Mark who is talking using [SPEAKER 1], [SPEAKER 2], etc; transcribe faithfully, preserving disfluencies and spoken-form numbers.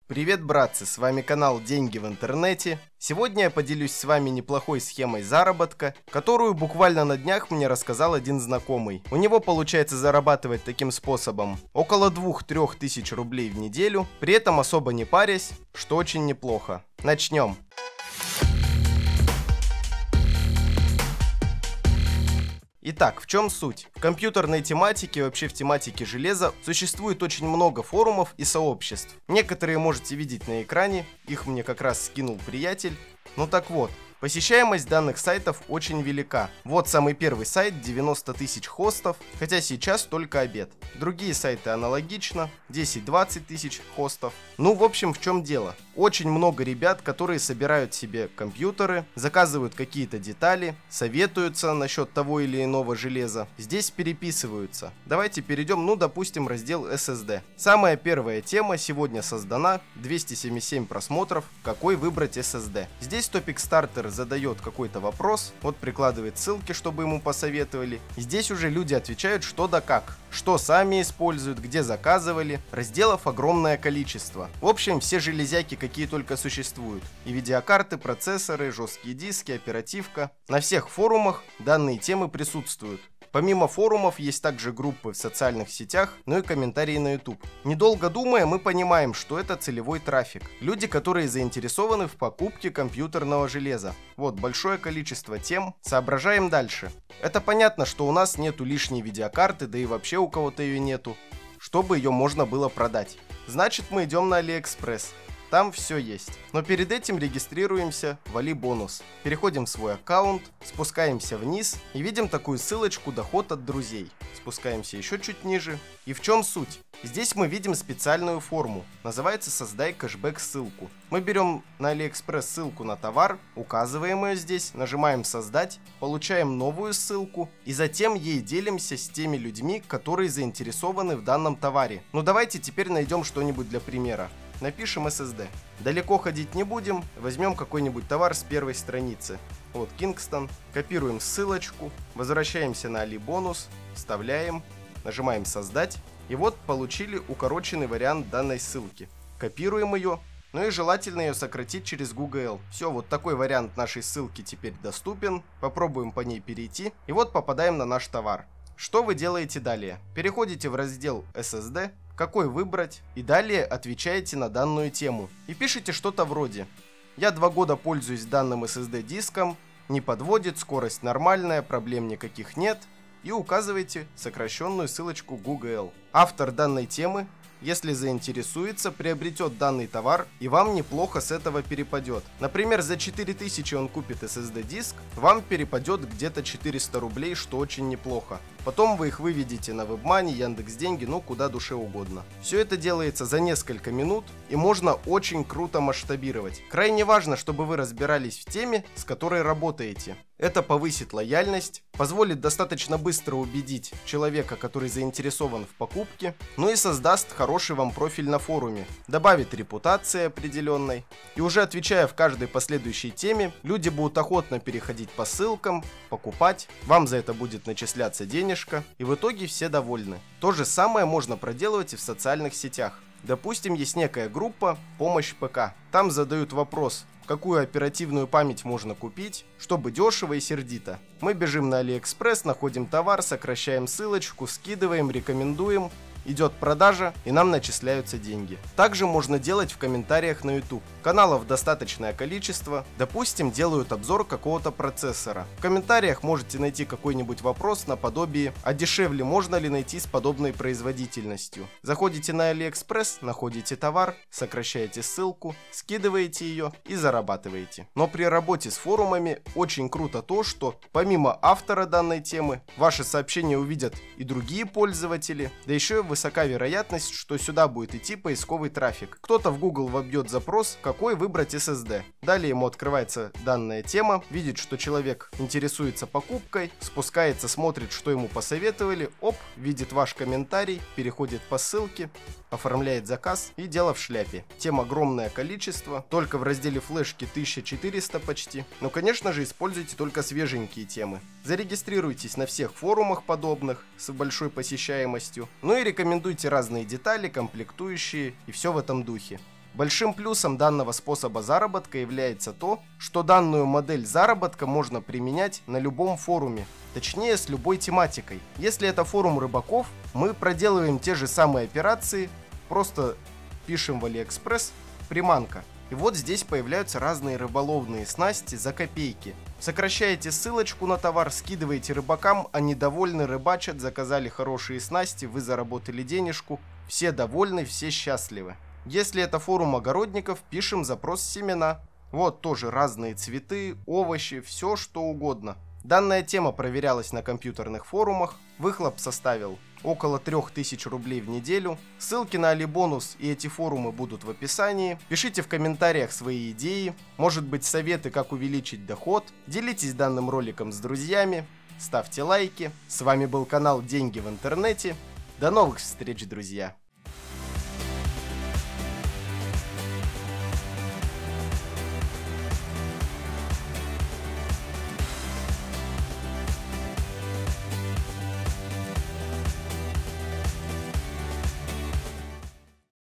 [SPEAKER 1] Привет, братцы, с вами канал Деньги в интернете. Сегодня я поделюсь с вами неплохой схемой заработка, которую буквально на днях мне рассказал один знакомый. У него получается зарабатывать таким способом около двух-трёх тысяч рублей в неделю, при этом особо не парясь, что очень неплохо. Начнем. Итак, в чем суть? В компьютерной тематике, вообще в тематике железа, существует очень много форумов и сообществ. Некоторые можете видеть на экране, их мне как раз скинул приятель. Ну так вот, посещаемость данных сайтов очень велика. Вот самый первый сайт, девяносто тысяч хостов, хотя сейчас только обед. Другие сайты аналогично, десять-двадцать тысяч хостов. Ну, в общем, в чем дело? Очень много ребят, которые собирают себе компьютеры, заказывают какие-то детали, советуются насчет того или иного железа. Здесь переписываются. Давайте перейдем, ну, допустим, раздел эс эс ди. Самая первая тема сегодня создана, двести семьдесят семь просмотров, какой выбрать эс эс ди. Здесь топик стартер задает какой-то вопрос, вот прикладывает ссылки, чтобы ему посоветовали. И здесь уже люди отвечают что да как, что сами используют, где заказывали. Разделов огромное количество. В общем, все железяки, какие только существуют. И видеокарты, процессоры, жесткие диски, оперативка. На всех форумах данные темы присутствуют. Помимо форумов есть также группы в социальных сетях, ну и комментарии на YouTube. Недолго думая, мы понимаем, что это целевой трафик. Люди, которые заинтересованы в покупке компьютерного железа. Вот большое количество тем. Соображаем дальше. Это понятно, что у нас нету лишней видеокарты, да и вообще у кого-то ее нету, чтобы ее можно было продать. Значит, мы идем на AliExpress. Там все есть. Но перед этим регистрируемся в AliBonus. Переходим в свой аккаунт, спускаемся вниз и видим такую ссылочку «Доход от друзей». Спускаемся еще чуть ниже. И в чем суть? Здесь мы видим специальную форму. Называется «Создай кэшбэк-ссылку». Мы берем на AliExpress ссылку на товар, указываем ее здесь, нажимаем «Создать», получаем новую ссылку и затем ей делимся с теми людьми, которые заинтересованы в данном товаре. Ну давайте теперь найдем что-нибудь для примера. Напишем эс эс ди. Далеко ходить не будем, возьмем какой-нибудь товар с первой страницы. Вот Kingston. Копируем ссылочку, возвращаемся на AliBonus, вставляем, нажимаем «Создать». И вот получили укороченный вариант данной ссылки. Копируем ее, ну и желательно ее сократить через Google. Все, вот такой вариант нашей ссылки теперь доступен. Попробуем по ней перейти. И вот попадаем на наш товар. Что вы делаете далее? Переходите в раздел эс эс ди. Какой выбрать, и далее отвечаете на данную тему. И пишите что-то вроде: я два года пользуюсь данным эс эс ди диском, не подводит, скорость нормальная, проблем никаких нет. И указывайте сокращенную ссылочку Google. Автор данной темы, если заинтересуется, приобретет данный товар, и вам неплохо с этого перепадет. Например, за четыре тысячи он купит эс эс ди диск, вам перепадет где-то четыреста рублей, что очень неплохо. Потом вы их выведете на WebMoney, Яндекс.Деньги, ну куда душе угодно. Все это делается за несколько минут, и можно очень круто масштабировать. Крайне важно, чтобы вы разбирались в теме, с которой работаете. Это повысит лояльность, позволит достаточно быстро убедить человека, который заинтересован в покупке, ну и создаст хороший вам профиль на форуме, добавит репутации определенной. И уже отвечая в каждой последующей теме, люди будут охотно переходить по ссылкам, покупать, вам за это будет начисляться денежка, и в итоге все довольны. То же самое можно проделывать и в социальных сетях. Допустим, есть некая группа «Помощь ПК». Там задают вопрос, какую оперативную память можно купить, чтобы дешево и сердито. Мы бежим на AliExpress, находим товар, сокращаем ссылочку, скидываем, рекомендуем. Идет продажа, и нам начисляются деньги. Также можно делать в комментариях на YouTube. Каналов достаточное количество. Допустим, делают обзор какого-то процессора. В комментариях можете найти какой-нибудь вопрос наподобие: а дешевле можно ли найти с подобной производительностью? Заходите на AliExpress, находите товар, сокращаете ссылку, скидываете ее и зарабатываете. Но при работе с форумами очень круто то, что помимо автора данной темы, ваши сообщения увидят и другие пользователи, да еще и высока вероятность, что сюда будет идти поисковый трафик. Кто-то в Google вобьет запрос, какой выбрать эс эс ди. Далее ему открывается данная тема, видит, что человек интересуется покупкой, спускается, смотрит, что ему посоветовали, оп, видит ваш комментарий, переходит по ссылке, оформляет заказ, и дело в шляпе. Тем огромное количество, только в разделе флешки тысяча четыреста почти. Но, конечно же, используйте только свеженькие темы. Зарегистрируйтесь на всех форумах подобных с большой посещаемостью, ну и рекомендуйте разные детали, комплектующие и все в этом духе. Большим плюсом данного способа заработка является то, что данную модель заработка можно применять на любом форуме, точнее с любой тематикой. Если это форум рыбаков, мы проделываем те же самые операции, просто пишем в AliExpress приманка. И вот здесь появляются разные рыболовные снасти за копейки. Сокращаете ссылочку на товар, скидываете рыбакам, они довольны, рыбачат, заказали хорошие снасти, вы заработали денежку, все довольны, все счастливы. Если это форум огородников, пишем запрос семена. Вот тоже разные цветы, овощи, все что угодно. Данная тема проверялась на компьютерных форумах, выхлоп составил около трёх тысяч рублей в неделю. Ссылки на Алибонус и эти форумы будут в описании. Пишите в комментариях свои идеи, может быть советы, как увеличить доход. Делитесь данным роликом с друзьями, ставьте лайки. С вами был канал Деньги в интернете. До новых встреч, друзья!